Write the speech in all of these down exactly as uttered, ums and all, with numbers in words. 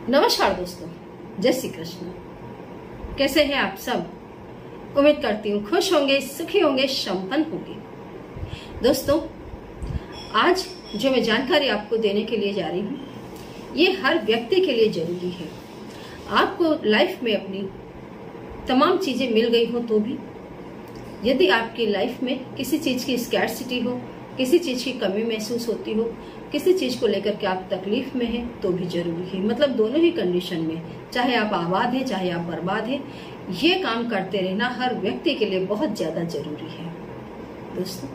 नमस्कार दोस्तों, जय श्री कृष्ण। कैसे हैं आप सब? उम्मीद करती हूँ खुश होंगे, सुखी होंगे, संपन्न होंगे। दोस्तों, आज जो मैं जानकारी आपको देने के लिए जा रही हूँ, ये हर व्यक्ति के लिए जरूरी है। आपको लाइफ में अपनी तमाम चीजें मिल गई हो तो भी, यदि आपकी लाइफ में किसी चीज की स्कैर्सिटी हो, किसी चीज की कमी महसूस होती हो, किसी चीज को लेकर के आप तकलीफ में हैं, तो भी जरूरी है। मतलब दोनों ही कंडीशन में, चाहे आप आबाद हैं चाहे आप बर्बाद हैं, ये काम करते रहना हर व्यक्ति के लिए बहुत ज्यादा जरूरी है। दोस्तों,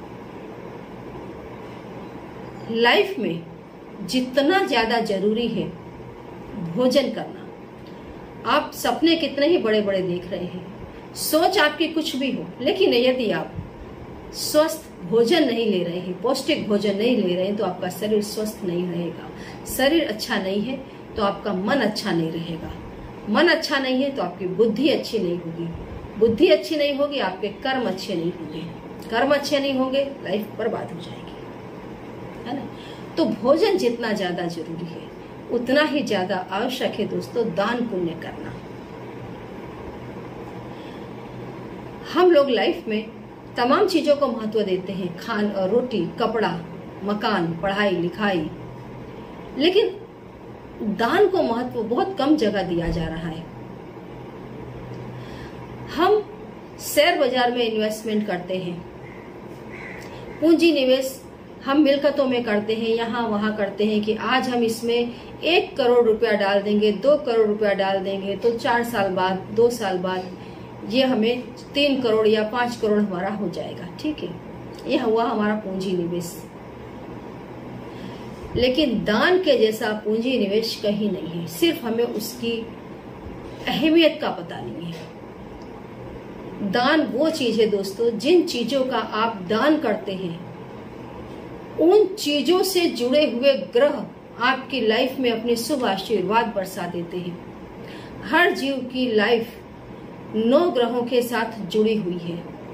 लाइफ में जितना ज्यादा जरूरी है भोजन करना, आप सपने कितने ही बड़े बड़े देख रहे हैं, सोच आपकी कुछ भी हो, लेकिन यदि आप स्वस्थ भोजन नहीं ले रहे हैं, पौष्टिक भोजन नहीं ले रहे हैं, तो आपका शरीर स्वस्थ नहीं रहेगा। शरीर अच्छा नहीं है तो आपका मन अच्छा नहीं रहेगा। मन अच्छा नहीं है तो आपकी बुद्धि अच्छी नहीं होगी। बुद्धि अच्छी नहीं होगी, आपके कर्म अच्छे नहीं होंगे। कर्म अच्छे नहीं होंगे, लाइफ बर्बाद हो जाएगी, है ना। तो भोजन जितना ज्यादा जरूरी है, उतना ही ज्यादा आवश्यक है दोस्तों दान पुण्य करना। हम लोग लाइफ में तमाम चीजों को महत्व देते हैं, खान और रोटी, कपड़ा, मकान, पढ़ाई लिखाई, लेकिन दान को महत्व बहुत कम जगह दिया जा रहा है। हम शेयर बाजार में इन्वेस्टमेंट करते हैं, पूंजी निवेश हम मिलकतों में करते हैं, यहाँ वहां करते हैं कि आज हम इसमें एक करोड़ रुपया डाल देंगे, दो करोड़ रुपया डाल देंगे, तो चार साल बाद, दो साल बाद ये हमें तीन करोड़ या पांच करोड़ हमारा हो जाएगा। ठीक है, ये हुआ हमारा पूंजी निवेश। लेकिन दान के जैसा पूंजी निवेश कहीं नहीं है। सिर्फ हमें उसकी अहमियत का पता नहीं है। दान वो चीज है दोस्तों, जिन चीजों का आप दान करते हैं, उन चीजों से जुड़े हुए ग्रह आपकी लाइफ में अपने शुभ आशीर्वाद बरसा देते हैं। हर जीव की लाइफ नौ ग्रहों के साथ जुड़ी हुई है।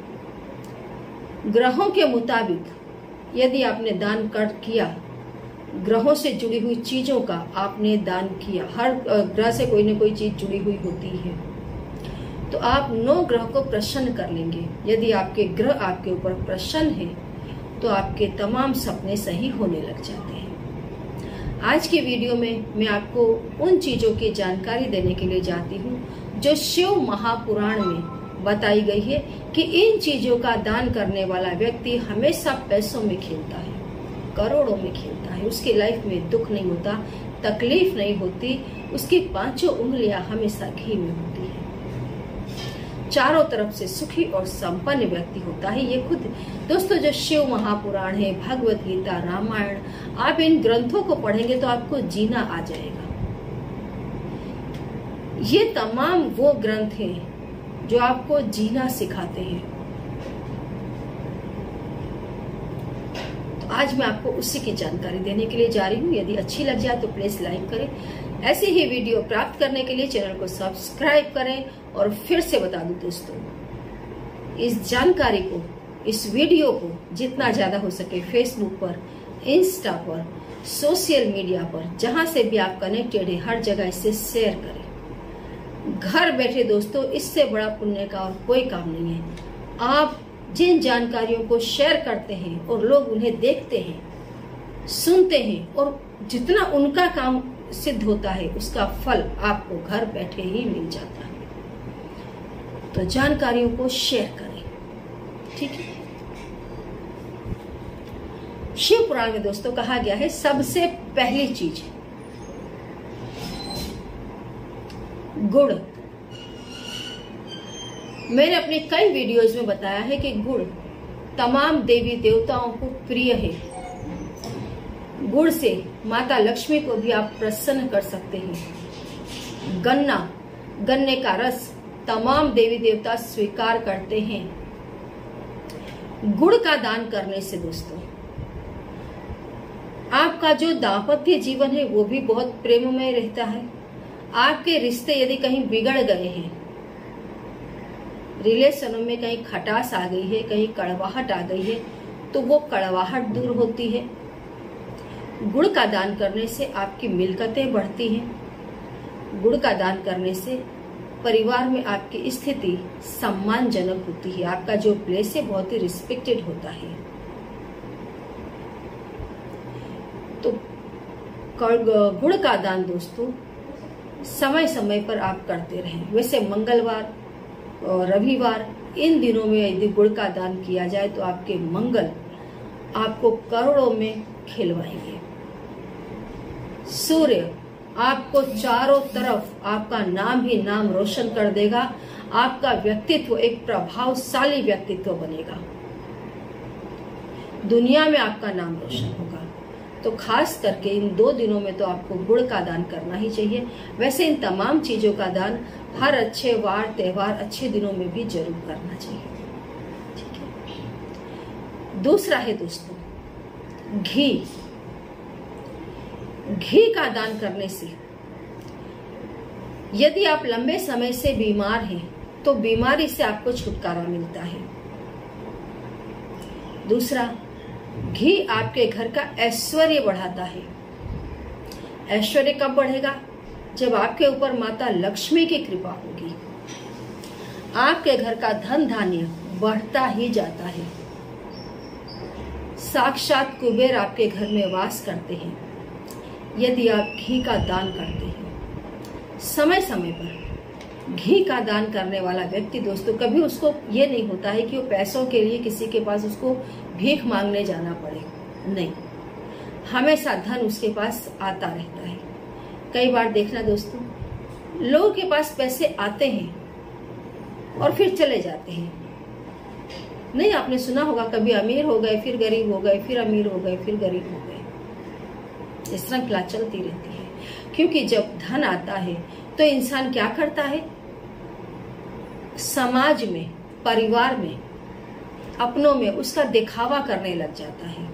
ग्रहों के मुताबिक यदि आपने दान कर किया, ग्रहों से जुड़ी हुई चीजों का आपने दान किया, हर ग्रह से कोई न कोई चीज जुड़ी हुई होती है, तो आप नौ ग्रह को प्रसन्न कर लेंगे। यदि आपके ग्रह आपके ऊपर प्रसन्न है तो आपके तमाम सपने सही होने लग जाते हैं। आज की वीडियो में मैं आपको उन चीजों की जानकारी देने के लिए जाती हूँ जो शिव महापुराण में बताई गई है कि इन चीजों का दान करने वाला व्यक्ति हमेशा पैसों में खेलता है, करोड़ों में खेलता है, उसकी लाइफ में दुख नहीं होता, तकलीफ नहीं होती, उसकी पांचों उंगलियां हमेशा घी में होती है, चारों तरफ से सुखी और संपन्न व्यक्ति होता है। ये खुद दोस्तों जो शिव महापुराण है, भगवत गीता, रामायण, आप इन ग्रंथों को पढ़ेंगे तो आपको जीना आ जाएगा। ये तमाम वो ग्रंथ हैं जो आपको जीना सिखाते हैं। तो आज मैं आपको उसी की जानकारी देने के लिए जा रही हूँ। यदि अच्छी लग जाए तो प्लीज लाइक करें। ऐसी ही वीडियो प्राप्त करने के लिए चैनल को सब्सक्राइब करें। और फिर से बता दूं दोस्तों, इस जानकारी को, इस वीडियो को जितना ज्यादा हो सके फेसबुक पर, इंस्टा पर, सोशल मीडिया पर, जहां से भी आप कनेक्टेड है, हर जगह इसे शेयर करें। घर बैठे दोस्तों, इससे बड़ा पुण्य का और कोई काम नहीं है। आप जिन जानकारियों को शेयर करते हैं और लोग उन्हें देखते हैं, सुनते हैं, और जितना उनका काम सिद्ध होता है, उसका फल आपको घर बैठे ही मिल जाता है। तो जानकारियों को शेयर करें, ठीक है। शिव पुराण में दोस्तों कहा गया है, सबसे पहली चीज गुड़। मैंने अपने कई वीडियोज में बताया है कि गुड़ तमाम देवी देवताओं को प्रिय है। गुड़ से माता लक्ष्मी को भी आप प्रसन्न कर सकते हैं। गन्ना, गन्ने का रस तमाम देवी देवता स्वीकार करते हैं। गुड़ का दान करने से दोस्तों आपका जो दाम्पत्य जीवन है वो भी बहुत प्रेममय रहता है। आपके रिश्ते यदि कहीं बिगड़ गए हैं, रिलेशनों में कहीं खटास आ गई है, कहीं कड़वाहट आ गई है, तो वो कड़वाहट दूर होती है। गुड़ का दान करने से आपकी मिलकतें बढ़ती हैं, गुड़ का दान करने से परिवार में आपकी स्थिति सम्मानजनक होती है, आपका जो प्लेस है बहुत ही रिस्पेक्टेड होता है। तो गुड़ का दान दोस्तों समय समय पर आप करते रहें। वैसे मंगलवार और रविवार इन दिनों में यदि गुड़ का दान किया जाए तो आपके मंगल आपको करोड़ों में खिलवाएंगे। सूर्य आपको चारों तरफ आपका नाम ही नाम रोशन कर देगा, आपका व्यक्तित्व एक प्रभावशाली व्यक्तित्व बनेगा, दुनिया में आपका नाम रोशन होगा। तो खास करके इन दो दिनों में तो आपको गुड़ का दान करना ही चाहिए। वैसे इन तमाम चीजों का दान हर अच्छे वार त्योहार अच्छे दिनों में भी जरूर करना चाहिए, ठीक है। दूसरा है दोस्तों घी। घी का दान करने से यदि आप लंबे समय से बीमार हैं तो बीमारी से आपको छुटकारा मिलता है। दूसरा, घी आपके घर का ऐश्वर्य बढ़ाता है। ऐश्वर्य कब बढ़ेगा? जब आपके ऊपर माता लक्ष्मी की कृपा होगी, आपके घर का धन धान्य बढ़ता ही जाता है। साक्षात कुबेर आपके घर में वास करते हैं यदि आप घी का दान करते हैं। समय समय पर घी का दान करने वाला व्यक्ति दोस्तों कभी उसको ये नहीं होता है कि वो पैसों के लिए किसी के पास उसको भीख मांगने जाना पड़े, नहीं, हमेशा धन उसके पास आता रहता है। कई बार देखना दोस्तों, लोगों के पास पैसे आते हैं और फिर चले जाते हैं। नहीं, आपने सुना होगा कभी अमीर हो गए फिर गरीब हो गए, फिर अमीर हो गए फिर गरीब हो गए। इस श्रृंखला चलती रहती है, क्योंकि जब धन आता है तो इंसान क्या करता है? समाज में, परिवार में, अपनों में उसका दिखावा करने लग जाता है।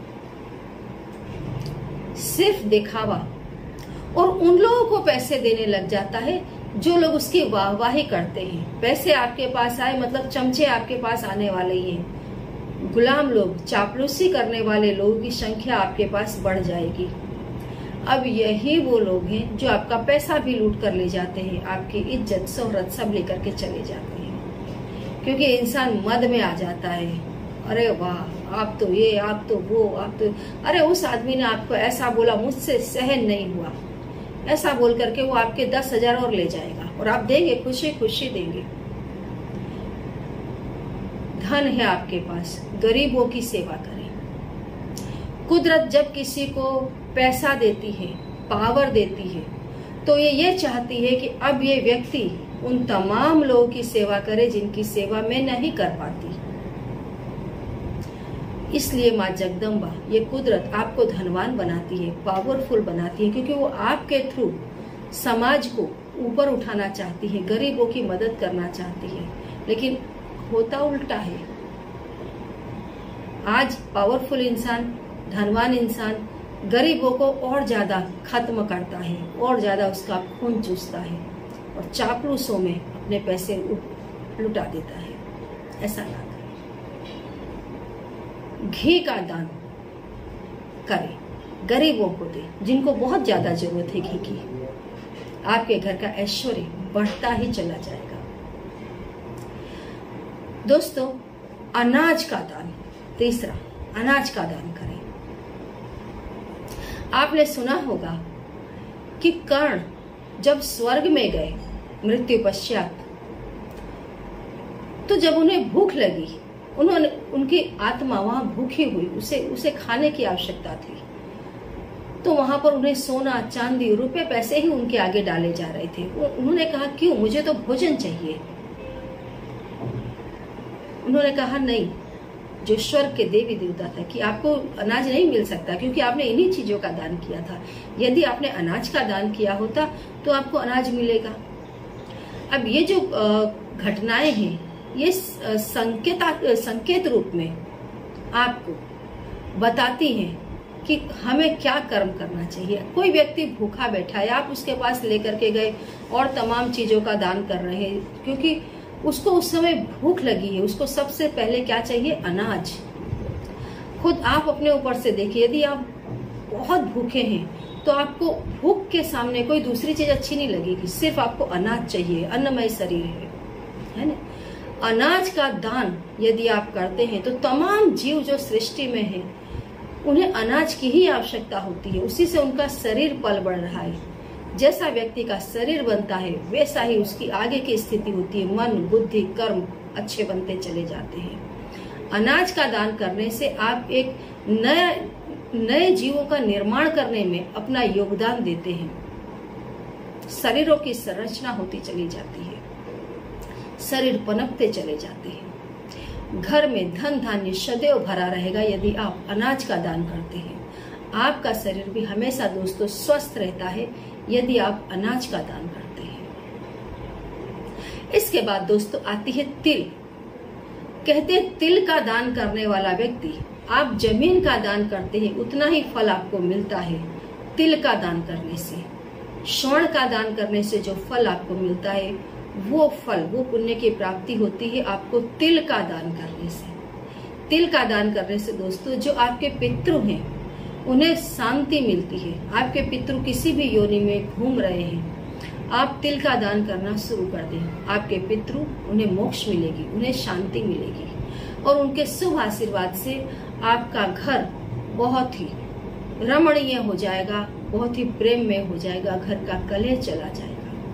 सिर्फ दिखावा, और उन लोगों को पैसे देने लग जाता है जो लोग उसकी वाहवाही करते हैं। पैसे आपके पास आए मतलब चमचे आपके पास आने वाले ही हैं। गुलाम लोग, चापलूसी करने वाले लोगों की संख्या आपके पास बढ़ जाएगी। अब यही वो लोग हैं जो आपका पैसा भी लूट कर ले जाते हैं, आपकी इज्जत शोहरत सब लेकर के चले जाते हैं, क्योंकि इंसान मद में आ जाता है। अरे वाह, आप तो ये, आप तो वो, आप तो, अरे उस आदमी ने आपको ऐसा बोला, मुझसे सहन नहीं हुआ, ऐसा बोल करके वो आपके दस हजार और ले जाएगा और आप देंगे, खुशी खुशी देंगे। धन है आपके पास, गरीबों की सेवा करें। कुदरत जब किसी को पैसा देती है, पावर देती है, तो ये ये चाहती है कि अब ये व्यक्ति उन तमाम लोगों की सेवा करे जिनकी सेवा मैं नहीं कर पाती। इसलिए माँ जगदम्बा, ये कुदरत आपको धनवान बनाती है, पावरफुल बनाती है, क्योंकि वो आपके थ्रू समाज को ऊपर उठाना चाहती है, गरीबों की मदद करना चाहती है। लेकिन होता उल्टा है। आज पावरफुल इंसान, धनवान इंसान गरीबों को और ज्यादा खत्म करता है, और ज्यादा उसका खून चूसता है और चापलूसों में अपने पैसे लुटा देता है। ऐसा ना करें। घी का दान करें, गरीबों को दे जिनको बहुत ज्यादा जरूरत है घी की। आपके घर का ऐश्वर्य बढ़ता ही चला जाएगा। दोस्तों, अनाज का दान, तीसरा, अनाज का दान करें। आपने सुना होगा कि कर्ण जब स्वर्ग में गए मृत्यु पश्चात, तो जब उन्हें भूख लगी, उन्होंने, उनकी आत्मा वहां भूखी हुई, उसे उसे खाने की आवश्यकता थी, तो वहां पर उन्हें सोना, चांदी, रुपए, पैसे ही उनके आगे डाले जा रहे थे। उन्होंने कहा, क्यों, मुझे तो भोजन चाहिए। उन्होंने कहा, नहीं, जो स्वर्ग के देवी देवता था कि आपको अनाज नहीं मिल सकता क्योंकि आपने इन्हीं चीजों का दान किया था। यदि आपने अनाज का दान किया होता तो आपको अनाज मिलेगा। अब ये जो घटनाएं हैं, ये संकेत संकेत रूप में आपको बताती हैं कि हमें क्या कर्म करना चाहिए। कोई व्यक्ति भूखा बैठा है, आप उसके पास लेकर के गए और तमाम चीजों का दान कर रहे हैं, क्योंकि उसको उस समय भूख लगी है। उसको सबसे पहले क्या चाहिए? अनाज। खुद आप अपने ऊपर से देखिए, यदि आप बहुत भूखे हैं तो आपको भूख के सामने कोई दूसरी चीज अच्छी नहीं लगेगी, सिर्फ आपको अनाज चाहिए, अन्नमय शरीर है, है ना। अनाज का दान यदि आप करते हैं तो तमाम जीव जो सृष्टि में है उन्हें अनाज की ही आवश्यकता होती है, उसी से उनका शरीर पल बढ़ रहा है। जैसा व्यक्ति का शरीर बनता है वैसा ही उसकी आगे की स्थिति होती है, मन बुद्धि कर्म अच्छे बनते चले जाते हैं। अनाज का दान करने से आप एक नया नए जीवों का निर्माण करने में अपना योगदान देते हैं। शरीरों की संरचना होती चली जाती है, शरीर पनपते चले जाते हैं। घर में धन धान्य सदैव भरा रहेगा यदि आप अनाज का दान करते हैं। आपका शरीर भी हमेशा दोस्तों स्वस्थ रहता है यदि आप अनाज का दान करते हैं। इसके बाद दोस्तों आती है तिल। कहते हैं तिल का दान करने वाला व्यक्ति, आप जमीन का दान करते हैं उतना ही फल आपको मिलता है तिल का दान करने से। स्वर्ण का दान करने से जो फल आपको मिलता है वो फल, वो पुण्य की प्राप्ति होती है आपको तिल का दान करने से। तिल का दान करने से दोस्तों जो आपके पितृ हैं उन्हें शांति मिलती है। आपके पितृ किसी भी योनि में घूम रहे हैं, आप तिल का दान करना शुरू कर दें, आपके पितृ उन्हें मोक्ष मिलेगी, उन्हें शांति मिलेगी और उनके शुभ आशीर्वाद से आपका घर बहुत ही रमणीय हो जाएगा, बहुत ही प्रेम में हो जाएगा, घर का कलह चला जाएगा।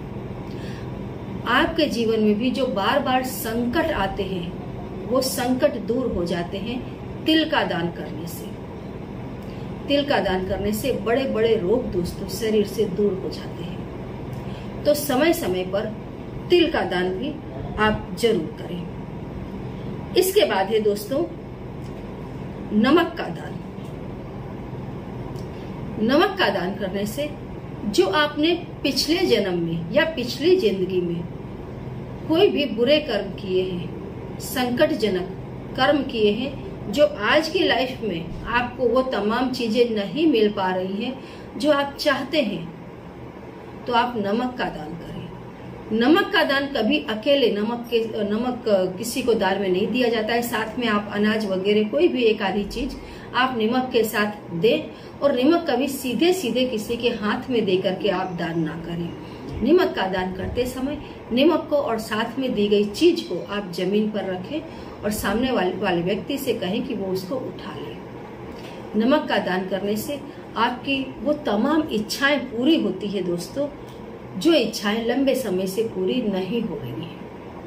आपके जीवन में भी जो बार बार संकट आते हैं वो संकट दूर हो जाते हैं तिल का दान करने से। तिल का दान करने से बड़े बड़े रोग दोस्तों शरीर से दूर हो जाते हैं। तो समय समय पर तिल का दान भी आप जरूर करें। इसके बाद है दोस्तों नमक का दान। नमक का दान करने से जो आपने पिछले जन्म में या पिछली जिंदगी में कोई भी बुरे कर्म किए हैं, संकटजनक कर्म किए हैं, जो आज की लाइफ में आपको वो तमाम चीजें नहीं मिल पा रही हैं जो आप चाहते हैं, तो आप नमक का दान करें। नमक का दान कभी अकेले नमक के नमक किसी को दान में नहीं दिया जाता है, साथ में आप अनाज वगैरह कोई भी एक आधी चीज आप नमक के साथ दें। और नमक कभी सीधे सीधे किसी के हाथ में दे करके आप दान ना करें। नमक का दान करते समय नमक को और साथ में दी गई चीज को आप जमीन पर रखें और सामने वाले वाले व्यक्ति से कहें कि वो उसको उठा ले। नमक का दान करने से आपकी वो तमाम इच्छाएं पूरी होती है दोस्तों, जो इच्छाएं लंबे समय से पूरी नहीं हो रही हैं।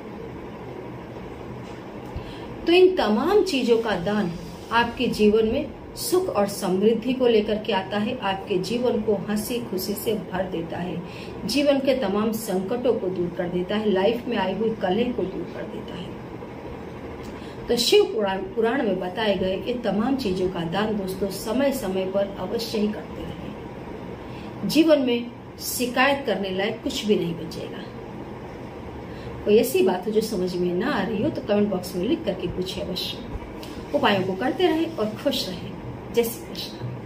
तो इन तमाम चीजों का दान आपके जीवन में सुख और समृद्धि को लेकर के आता है, आपके जीवन को हंसी खुशी से भर देता है, जीवन के तमाम संकटों को दूर कर देता है, लाइफ में आई हुई कलह को दूर कर देता है। तो शिव पुराण पुराण में बताए गए ये तमाम चीजों का दान दोस्तों समय समय पर अवश्य ही करते रहें। जीवन में शिकायत करने लायक कुछ भी नहीं बचेगा। कोई ऐसी बात हो जो समझ में ना आ रही हो तो कमेंट बॉक्स में लिख करके पूछिए अवश्य। उपायों को करते रहें और खुश रहें। जय श्री कृष्ण।